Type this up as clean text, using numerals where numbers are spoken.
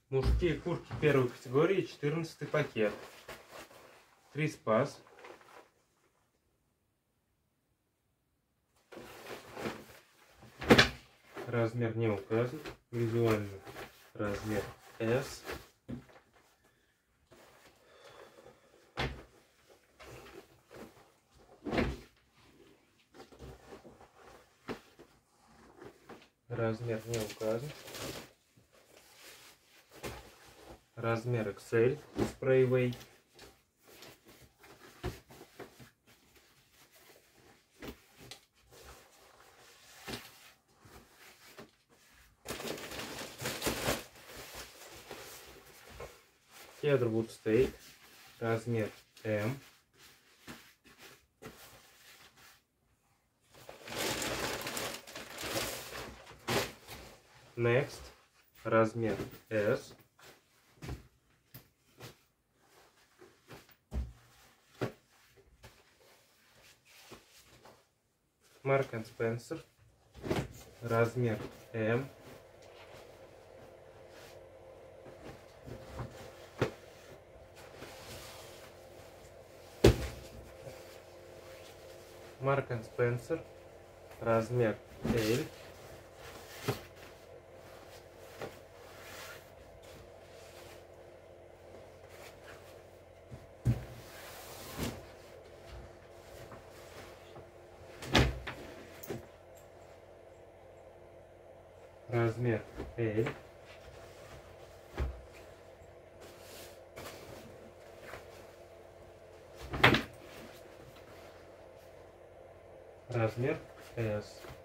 Мужские куртки первой категории, 14 пакет. 3 спас. Размер не указан. Визуально размер S. Размер не указан. Размер XL Sprayway. Кедр Стейк. Размер M. Next. Размер S. Marks and Spencer. Размер M. Marks and Spencer. Размер L. Размер L. Размер S.